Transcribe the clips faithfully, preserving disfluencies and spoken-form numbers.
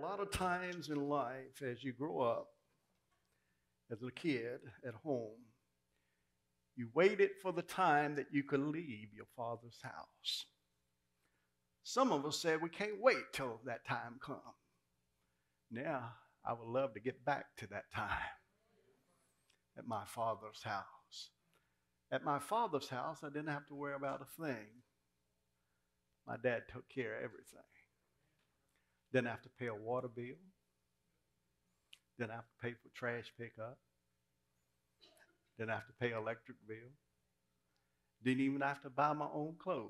lot of times in life as you grow up as a kid at home, you waited for the time that you could leave your father's house. Some of us said we can't wait till that time comes. Now, I would love to get back to that time at my father's house. At my father's house, I didn't have to worry about a thing. My dad took care of everything. Didn't have to pay a water bill. Didn't have to pay for trash pickup. Didn't have to pay electric bill. Didn't even have to buy my own clothes.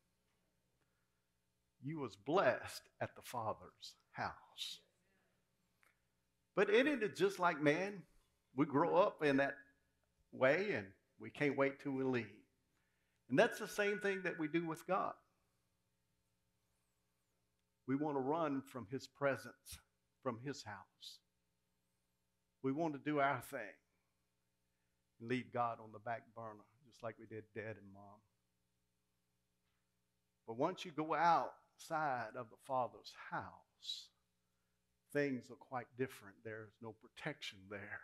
You was blessed at the Father's house. But isn't it just like man? We grow up in that way and we can't wait till we leave. And that's the same thing that we do with God. We want to run from his presence, from his house. We want to do our thing and leave God on the back burner, just like we did Dad and Mom. But once you go outside of the Father's house, things are quite different. There's no protection there.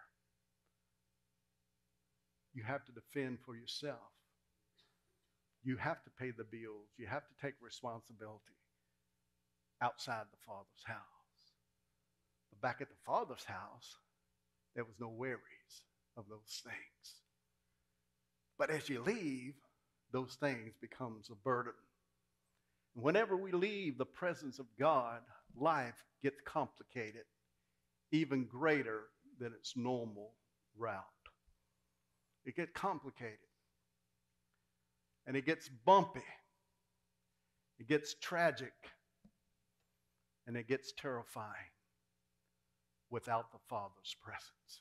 You have to defend for yourself. You have to pay the bills. You have to take responsibility outside the Father's house. But back at the Father's house, there was no worries of those things. But as you leave, those things becomes a burden. And whenever we leave the presence of God, life gets complicated, even greater than its normal route. It gets complicated. And it gets bumpy. It gets tragic. And it gets terrifying without the Father's presence.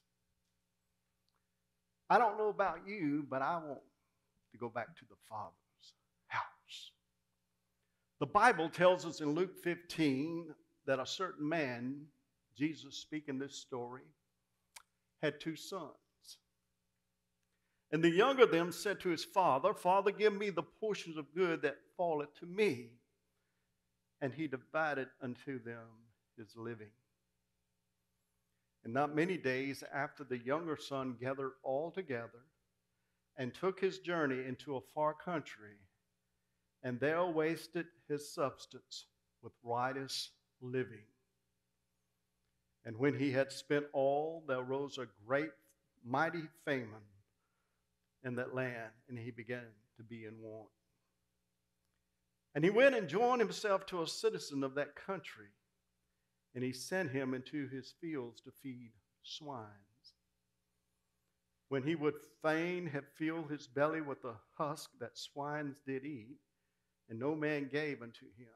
I don't know about you, but I want to go back to the Father's house. The Bible tells us in Luke fifteen that a certain man, Jesus speaking this story, had two sons. And the younger of them said to his father, Father, give me the portions of good that falleth to me. And he divided unto them his living. And not many days after, the younger son gathered all together and took his journey into a far country, and there wasted his substance with riotous living. And when he had spent all, there arose a great, mighty famine in that land, and he began to be in want. And he went and joined himself to a citizen of that country, and he sent him into his fields to feed swines. When he would fain have filled his belly with the husk that swines did eat, and no man gave unto him.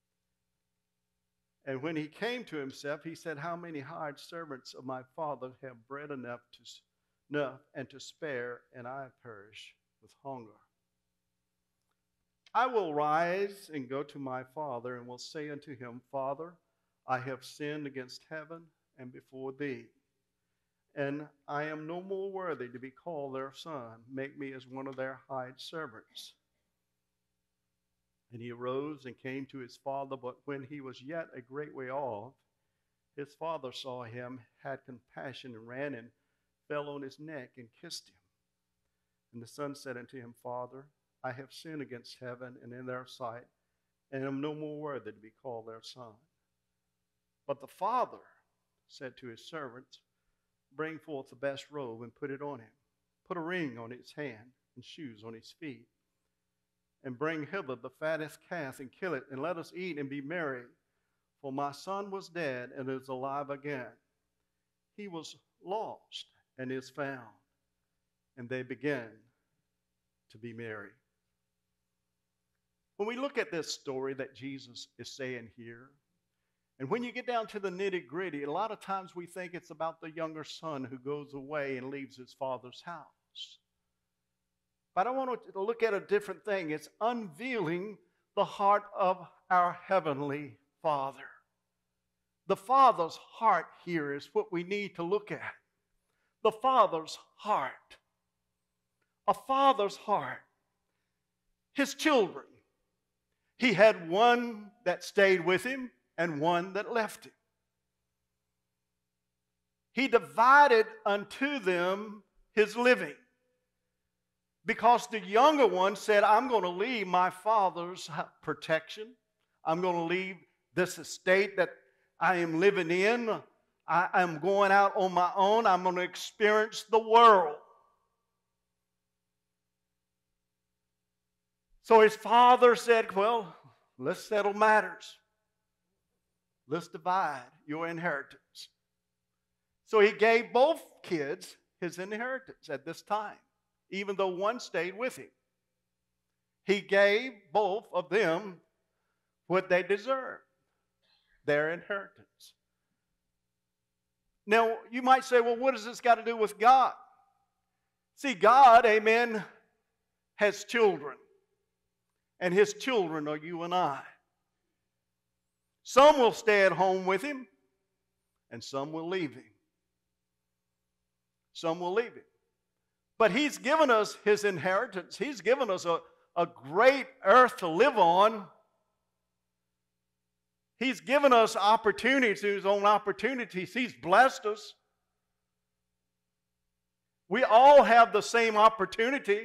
And when he came to himself, he said, How many hired servants of my father have bread enough to enough and to spare, and I perish with hunger. I will rise and go to my father, and will say unto him, Father, I have sinned against heaven and before thee, and I am no more worthy to be called their son. Make me as one of their hired servants. And he arose and came to his father, but when he was yet a great way off, his father saw him, had compassion, and ran and fell on his neck and kissed him. And the son said unto him, Father, I have sinned against heaven and in their sight, and am no more worthy to be called their son. But the father said to his servants, Bring forth the best robe and put it on him. Put a ring on his hand and shoes on his feet. And bring hither the fattest calf and kill it, and let us eat and be merry. For my son was dead and is alive again. He was lost and is found. And they began to be merry. When we look at this story that Jesus is saying here, and when you get down to the nitty-gritty, a lot of times we think it's about the younger son who goes away and leaves his father's house. But I want to look at a different thing. It's unveiling the heart of our Heavenly Father. The Father's heart here is what we need to look at. The Father's heart. A father's heart. His children. He had one that stayed with him and one that left him. he divided unto them his living. Because the younger one said, I'm going to leave my father's protection. I'm going to leave this estate that I am living in. I am going out on my own. I'm going to experience the world. So his father said, well, let's settle matters. Let's divide your inheritance. So he gave both kids his inheritance at this time, even though one stayed with him. He gave both of them what they deserved, their inheritance. Now, you might say, well, what does this got to do with God? See, God, amen, has children. And his children are you and I. Some will stay at home with him, and some will leave him. Some will leave him. But he's given us his inheritance. He's given us a, a great earth to live on. He's given us opportunities, his own opportunities. He's blessed us. We all have the same opportunity.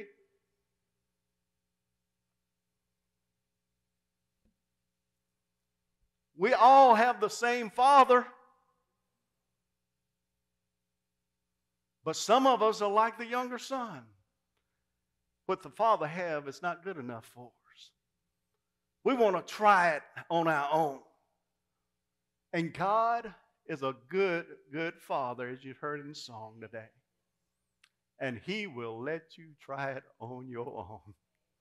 We all have the same Father. But some of us are like the younger son. What the Father have is not good enough for us. We want to try it on our own. And God is a good, good Father, as you've heard in the song today. And he will let you try it on your own.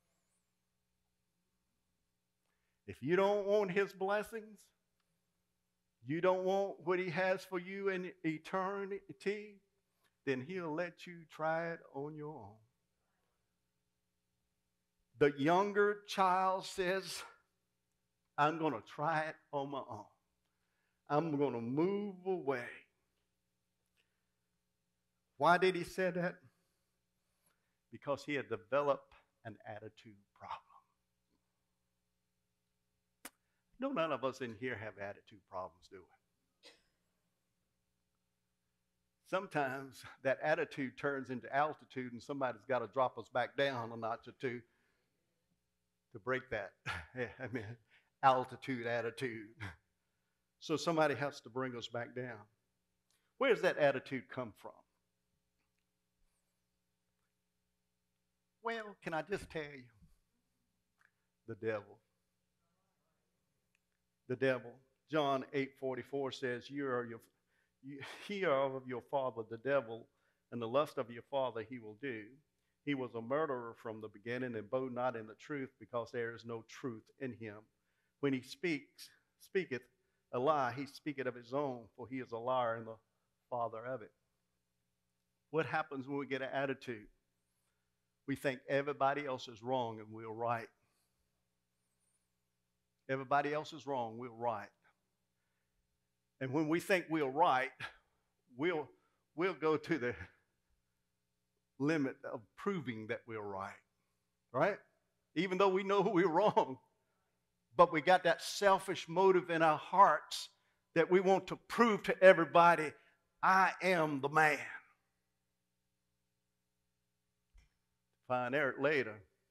If you don't want his blessings, you don't want what he has for you in eternity, then he'll let you try it on your own. The younger child says, I'm going to try it on my own. I'm going to move away. Why did he say that? Because he had developed an attitude problem. No, none of us in here have attitude problems, do we? Sometimes that attitude turns into altitude, and somebody's got to drop us back down a notch or two to break that. I mean, altitude attitude. So somebody has to bring us back down. Where does that attitude come from? Well, can I just tell you? The devil. The devil. John eight forty-four says, you are your, you, ye are of your father the devil, and the lust of your father he will do. He was a murderer from the beginning, and abode not in the truth, because there is no truth in him. When he speaks, speaketh a lie, he speaketh of his own, for he is a liar and the father of it. What happens when we get an attitude? We think everybody else is wrong and we're right. Everybody else is wrong, we're right. And when we think we're right, we'll, we'll go to the limit of proving that we're right. Right? Even though we know we're wrong. But we got that selfish motive in our hearts that we want to prove to everybody, I am the man. Find out later,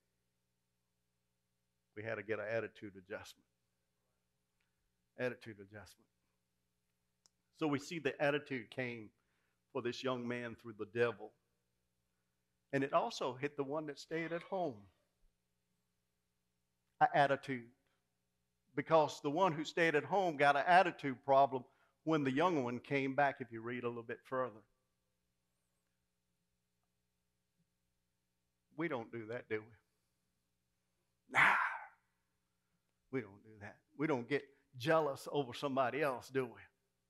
we had to get an attitude adjustment. Attitude adjustment. So we see the attitude came for this young man through the devil. And it also hit the one that stayed at home. An attitude. Because the one who stayed at home got an attitude problem when the younger one came back, if you read a little bit further. We don't do that, do we? Nah. We don't do that. We don't get jealous over somebody else, do we?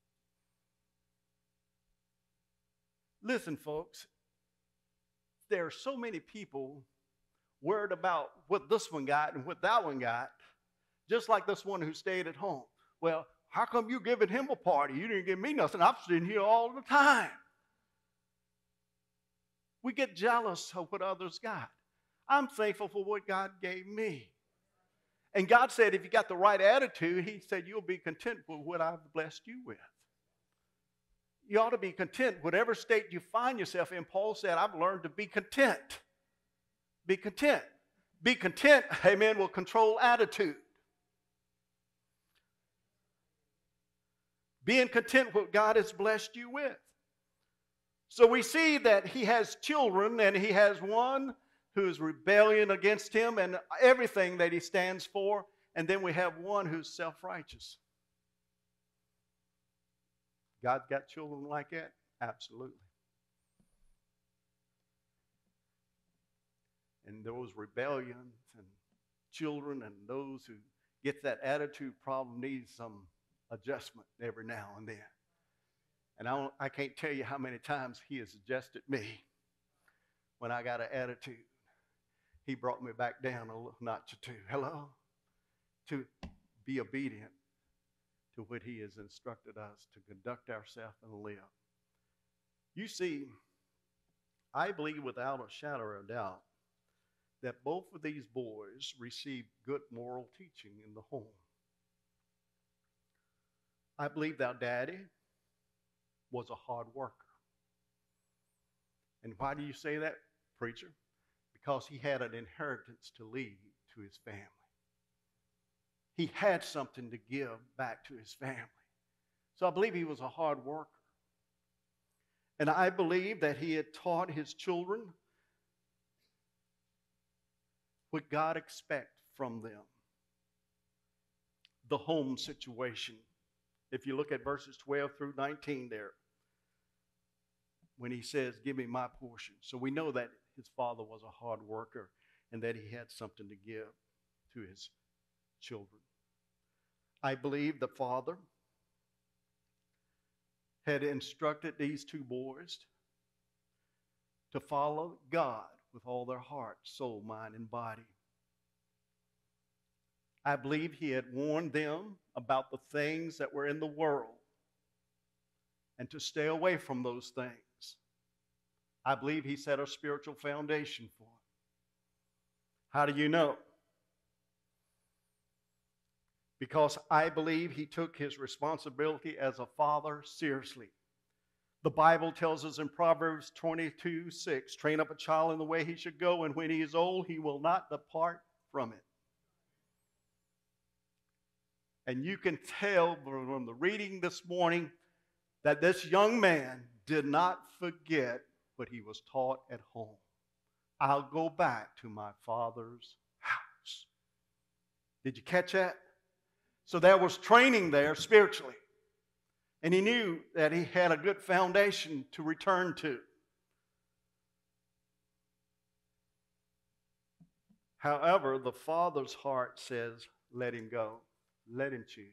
Listen, folks, there are so many people worried about what this one got and what that one got, just like this one who stayed at home. Well, how come you giving him a party? You didn't give me nothing. I'm sitting here all the time. We get jealous of what others got. I'm thankful for what God gave me. And God said if you got the right attitude, he said you'll be content with what I've blessed you with. You ought to be content. Whatever state you find yourself in, Paul said, I've learned to be content. Be content. Be content, amen, will control attitude. Being content with what God has blessed you with. So we see that he has children, and he has one who is rebellion against him and everything that he stands for. And then we have one who's self-righteous. God's got children like that? Absolutely. And those rebellions and children and those who get that attitude problem need some adjustment every now and then. And I, don't, I can't tell you how many times he has adjusted me when I got an attitude. He brought me back down a notch or two. Hello? To be obedient to what he has instructed us to conduct ourselves and live. You see, I believe without a shadow of doubt that both of these boys received good moral teaching in the home. I believe that daddy was a hard worker. And why do you say that, preacher? Because he had an inheritance to leave to his family. He had something to give back to his family. So I believe he was a hard worker. And I believe that he had taught his children what God expects from them. The home situation. If you look at verses twelve through nineteen there, when he says, give me my portion. So we know that his father was a hard worker and that he had something to give to his children. I believe the father had instructed these two boys to follow God with all their heart, soul, mind, and body. I believe he had warned them about the things that were in the world and to stay away from those things. I believe he set a spiritual foundation for them. How do you know? Because I believe he took his responsibility as a father seriously. The Bible tells us in Proverbs twenty-two six, train up a child in the way he should go, and when he is old, he will not depart from it. And you can tell from the reading this morning that this young man did not forget what he was taught at home. I'll go back to my father's house. Did you catch that? So there was training there spiritually. And he knew that he had a good foundation to return to. However, the father's heart says, let him go. Let him choose.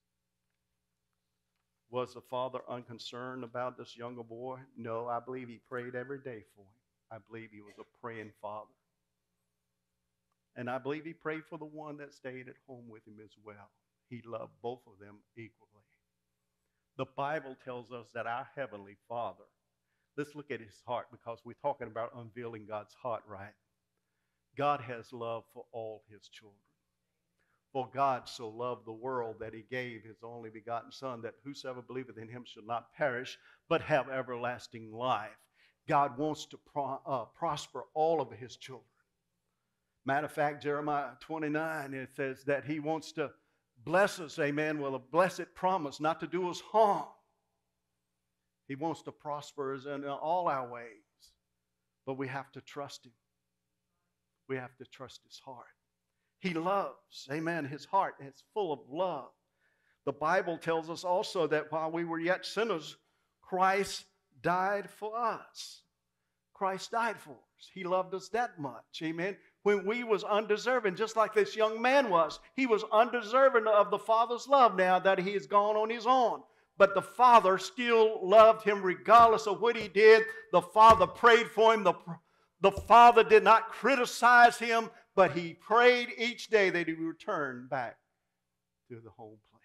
Was the father unconcerned about this younger boy? No, I believe he prayed every day for him. I believe he was a praying father. And I believe he prayed for the one that stayed at home with him as well. He loved both of them equally. The Bible tells us that our Heavenly Father, let's look at his heart because we're talking about unveiling God's heart, right? God has love for all his children. For God so loved the world that he gave his only begotten Son, that whosoever believeth in him shall not perish, but have everlasting life. God wants to pro- uh, prosper all of his children. Matter of fact, Jeremiah twenty-nine, it says that he wants to bless us, amen, with a blessed promise not to do us harm. He wants to prosper us in all our ways, but we have to trust him. We have to trust his heart. He loves, amen, his heart is full of love. The Bible tells us also that while we were yet sinners, Christ died for us. Christ died for us. He loved us that much, amen. When we was undeserving, just like this young man was. He was undeserving of the Father's love now that he has gone on his own. But the Father still loved him regardless of what he did. The Father prayed for him. The, the Father did not criticize him, but he prayed each day that he would return back to the home place.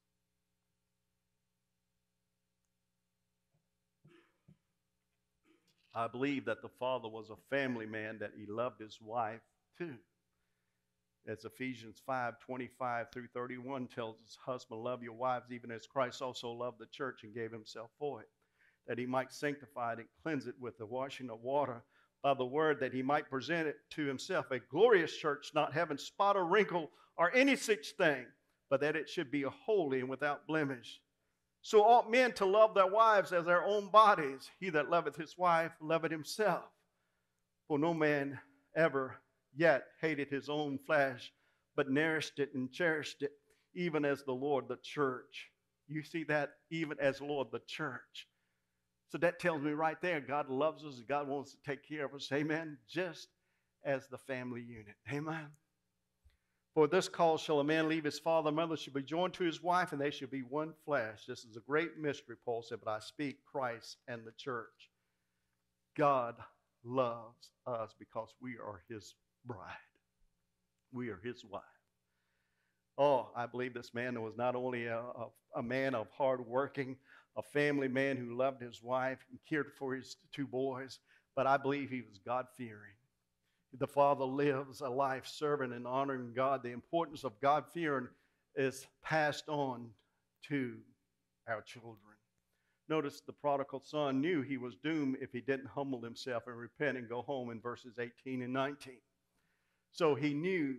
I believe that the father was a family man, that he loved his wife too. As Ephesians five twenty-five through thirty-one tells us, husband, love your wives even as Christ also loved the church and gave himself for it. that he might sanctify it and cleanse it with the washing of water by the word, that he might present it to himself a glorious church, not having spot or wrinkle or any such thing, but that it should be holy and without blemish. So ought men to love their wives as their own bodies. He that loveth his wife loveth himself. For no man ever yet hated his own flesh, but nourished it and cherished it, even as the Lord the church. You see that? Even as Lord the church. So that tells me right there, God loves us. God wants to take care of us. Amen. Just as the family unit. Amen. For this cause shall a man leave his father and mother, shall be joined to his wife, and they shall be one flesh. This is a great mystery, Paul said, but I speak Christ and the church. God loves us because we are his bride. We are his wife. Oh, I believe this man was not only a, a, a man of hard working, a family man who loved his wife and cared for his two boys, but I believe he was God-fearing. The father lives a life serving and honoring God. The importance of God-fearing is passed on to our children. Notice the prodigal son knew he was doomed if he didn't humble himself and repent and go home in verses eighteen and nineteen. So he knew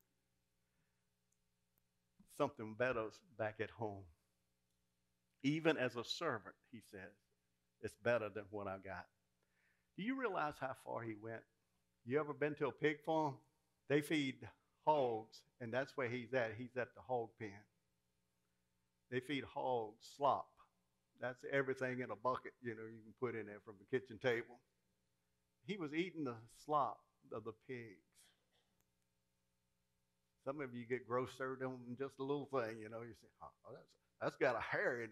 something better back at home. Even as a servant, he says, it's better than what I got. Do you realize how far he went? You ever been to a pig farm? They feed hogs, and that's where he's at. He's at the hog pen. They feed hogs slop. That's everything in a bucket, you know, you can put in there from the kitchen table. He was eating the slop of the pigs. Some of you get grossed out on just a little thing, you know. You say, oh, that's, that's got a hair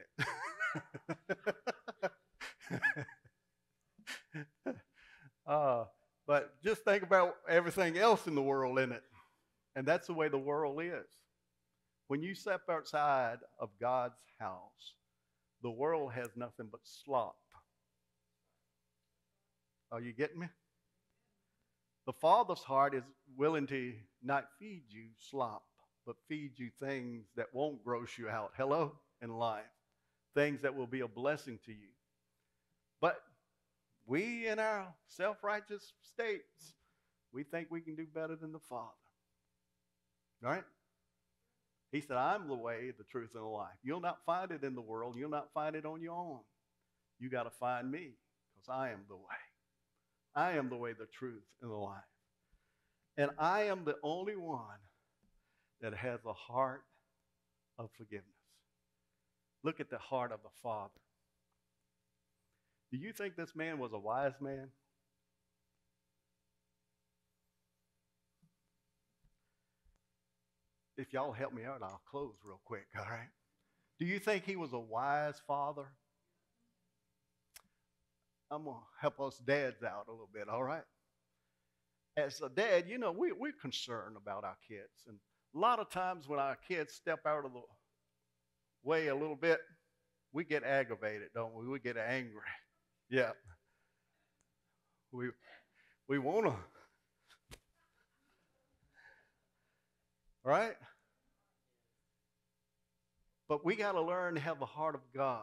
in it. uh, but just think about everything else in the world in it. And that's the way the world is. When you step outside of God's house, the world has nothing but slop. Are you getting me? The Father's heart is willing to not feed you slop, but feed you things that won't gross you out. Hello? In life. Things that will be a blessing to you. But we in our self-righteous states, we think we can do better than the Father. All right? He said, I'm the way, the truth, and the life. You'll not find it in the world. You'll not find it on your own. You got to find me, because I am the way. I am the way, the truth, and the life. And I am the only one that has a heart of forgiveness. Look at the heart of the Father. Do you think this man was a wise man? If y'all help me out, I'll close real quick, all right? Do you think he was a wise father? I'm going to help us dads out a little bit, all right? As a dad, you know, we, we're concerned about our kids. And a lot of times when our kids step out of the way a little bit, we get aggravated, don't we? We get angry. Yeah. We, we want to. Right? But we got to learn to have the heart of God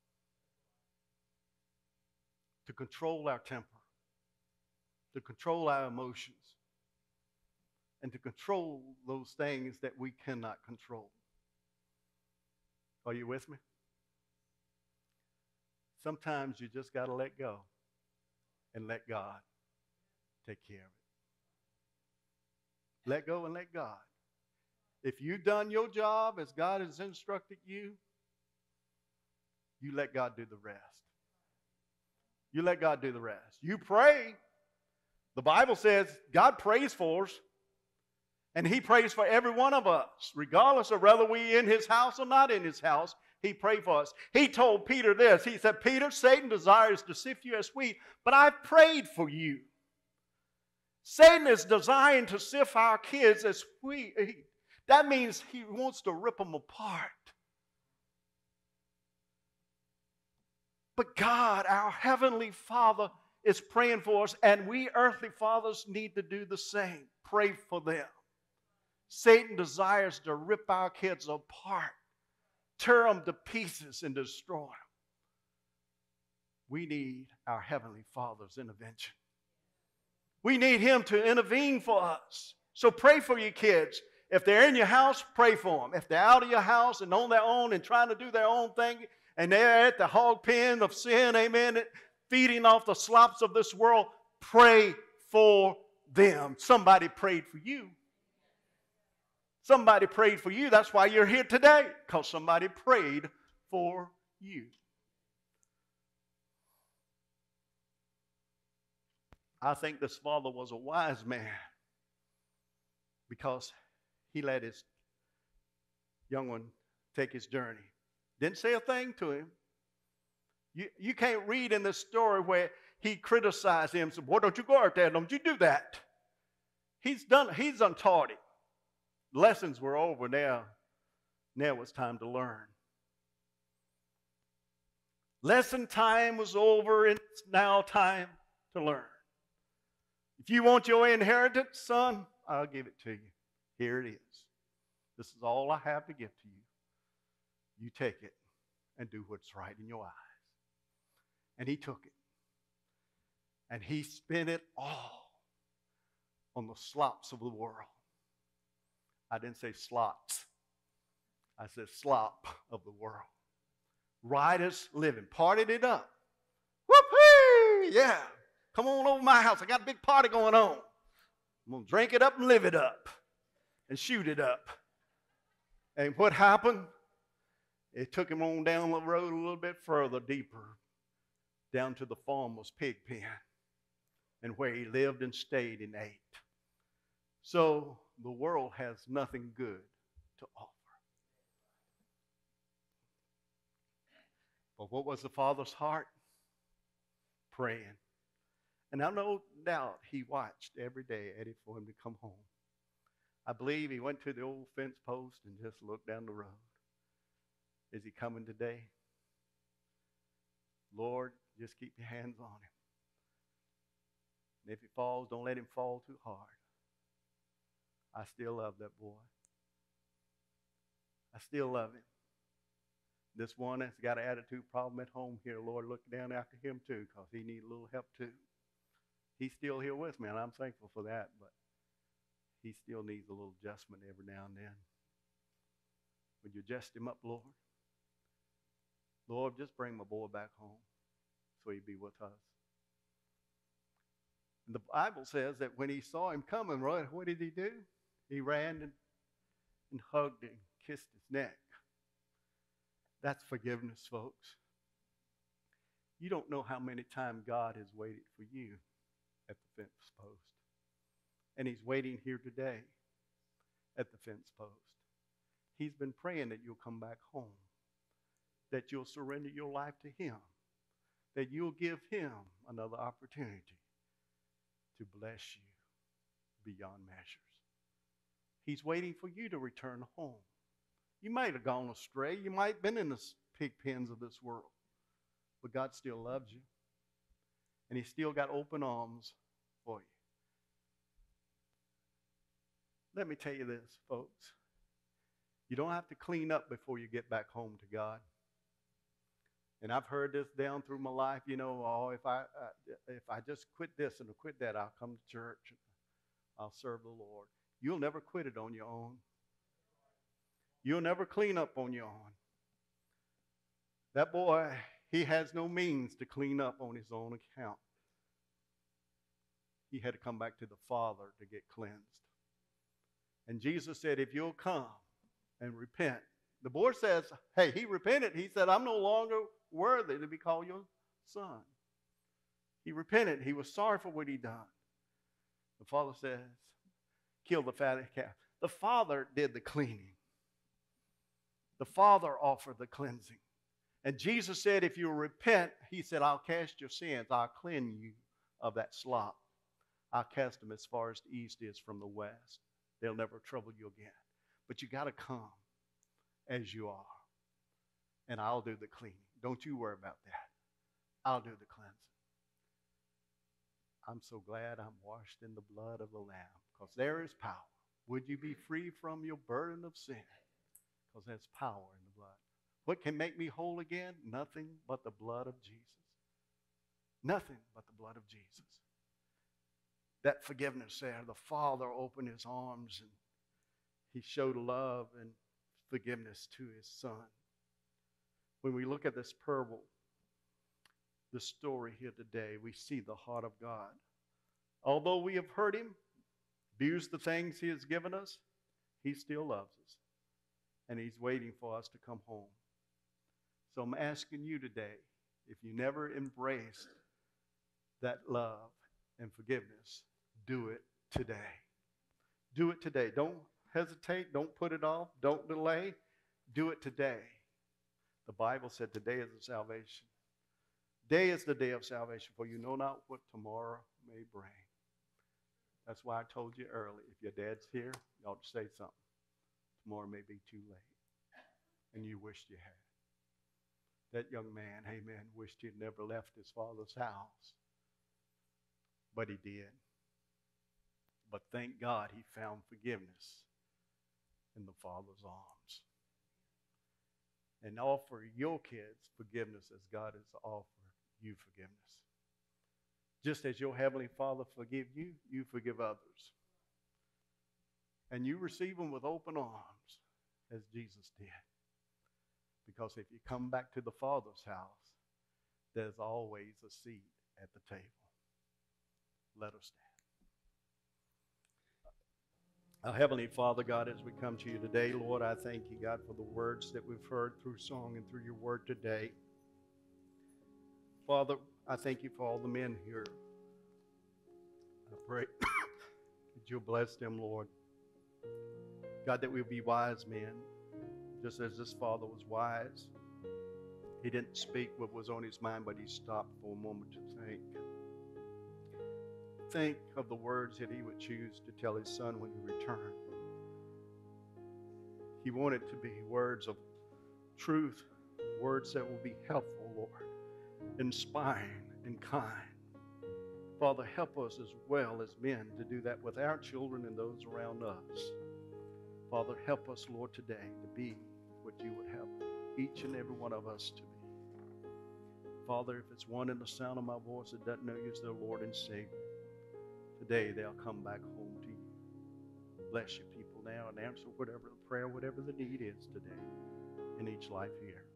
to control our temper, to control our emotions, and to control those things that we cannot control. Are you with me? Sometimes you just got to let go and let God take care of it. Let go and let God. If you've done your job as God has instructed you, you let God do the rest. You let God do the rest. You pray. The Bible says God prays for us, and he prays for every one of us, regardless of whether we're in his house or not in his house. He prayed for us. He told Peter this. He said, Peter, Satan desires to sift you as wheat, but I've prayed for you. Satan is desiring to sift our kids as wheat. That means he wants to rip them apart. But God, our heavenly Father, is praying for us, and we earthly fathers need to do the same. Pray for them. Satan desires to rip our kids apart, tear them to pieces, and destroy them. We need our Heavenly Father's intervention. We need Him to intervene for us. So pray for your kids. If they're in your house, pray for them. If they're out of your house and on their own and trying to do their own thing, and they're at the hog pen of sin, amen, feeding off the slops of this world, pray for them. Somebody prayed for you. Somebody prayed for you. That's why you're here today, because somebody prayed for you. I think this father was a wise man because he let his young one take his journey. Didn't say a thing to him. You, you can't read in this story where he criticized him and said, boy, don't you go out there, don't you do that. He's done, he's untaught it. Lessons were over now. Now it was time to learn. Lesson time was over, and it's now time to learn. If you want your inheritance, son, I'll give it to you. Here it is. This is all I have to give to you. You take it and do what's right in your eyes. And he took it. And he spent it all on the slops of the world. I didn't say slots. I said slop of the world. Riotous living. Partied it up. Whoop-hee! Yeah. Come on over to my house. I got a big party going on. I'm going to drink it up and live it up. And shoot it up. And what happened? It took him on down the road a little bit further, deeper. Down to the farmer's pig pen. And where he lived and stayed and ate. So the world has nothing good to offer. But what was the father's heart? Praying. And I no doubt he watched every day, Eddie, for him to come home. I believe he went to the old fence post and just looked down the road. Is he coming today? Lord, just keep your hands on him. And if he falls, don't let him fall too hard. I still love that boy. I still love him. This one that's got an attitude problem at home here, Lord, look down after him too, because he needs a little help too. He's still here with me, and I'm thankful for that, but he still needs a little adjustment every now and then. Would you adjust him up, Lord? Lord, just bring my boy back home so he'd be with us. And the Bible says that when he saw him coming, right, what did he do? He ran and, and hugged him, kissed his neck. That's forgiveness, folks. You don't know how many times God has waited for you at the fence post. And he's waiting here today at the fence post. He's been praying that you'll come back home, that you'll surrender your life to him, that you'll give him another opportunity to bless you beyond measures. He's waiting for you to return home. You might have gone astray. You might have been in the pig pens of this world. But God still loves you. And he's still got open arms for you. Let me tell you this, folks. You don't have to clean up before you get back home to God. And I've heard this down through my life, you know, oh, if I, uh, if I just quit this and quit that, I'll come to church. I'll serve the Lord. You'll never quit it on your own. You'll never clean up on your own. That boy, he has no means to clean up on his own account. He had to come back to the Father to get cleansed. And Jesus said, if you'll come and repent. The boy says, hey, he repented. He said, I'm no longer worthy to be called your son. He repented. He was sorry for what he done. The Father says, kill the fatted calf. The Father did the cleaning. The Father offered the cleansing. And Jesus said, if you repent, he said, I'll cast your sins. I'll cleanse you of that slop. I'll cast them as far as the east is from the west. They'll never trouble you again. But you got to come as you are. And I'll do the cleaning. Don't you worry about that. I'll do the cleansing. I'm so glad I'm washed in the blood of the Lamb, because there is power. Would you be free from your burden of sin? Because there's power in the blood. What can make me whole again? Nothing but the blood of Jesus. Nothing but the blood of Jesus. That forgiveness there, the Father opened his arms and he showed love and forgiveness to his Son. When we look at this parable, the story here today, we see the heart of God. Although we have hurt him, abused the things he has given us, he still loves us. And he's waiting for us to come home. So I'm asking you today, if you never embraced that love and forgiveness, do it today. Do it today. Don't hesitate. Don't put it off. Don't delay. Do it today. The Bible said today is the salvation. Today is the day of salvation, for you know not what tomorrow may bring. That's why I told you early, if your dad's here, you ought to say something. Tomorrow may be too late, and you wished you had. That young man, amen, wished he'd never left his father's house, but he did. But thank God he found forgiveness in the Father's arms. And offer your kids forgiveness as God has offered you forgiveness. Just as your Heavenly Father forgive you, you forgive others. And you receive them with open arms, as Jesus did. Because if you come back to the Father's house, there's always a seat at the table. Let us stand. Our Heavenly Father, God, as we come to you today, Lord, I thank you, God, for the words that we've heard through song and through your word today. Father, I thank you for all the men here. I pray that you'll bless them, Lord. God, that we'll be wise men, just as this father was wise. He didn't speak what was on his mind, but he stopped for a moment to think. Think of the words that he would choose to tell his son when he returned. He wanted to be words of truth, words that will be helpful, Lord, inspiring and kind. Father, help us as well as men to do that with our children and those around us. Father, help us, Lord, today to be what you would have each and every one of us to be. Father, if it's one in the sound of my voice that doesn't know you as their Lord and Savior, today they'll come back home to you. Bless your people now and answer whatever the prayer, whatever the need is today in each life here.